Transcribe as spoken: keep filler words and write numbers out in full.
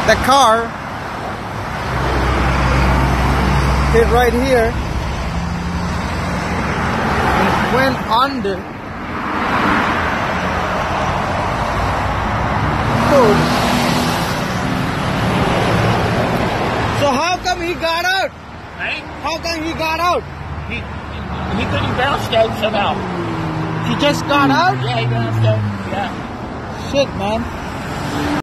the car hit right here and went under. Oh. So how come he got out? Right? How come he got out? He, he, he couldn't bounce out somehow. He just got out? Yeah, he bounced out. Yeah. Shit, man.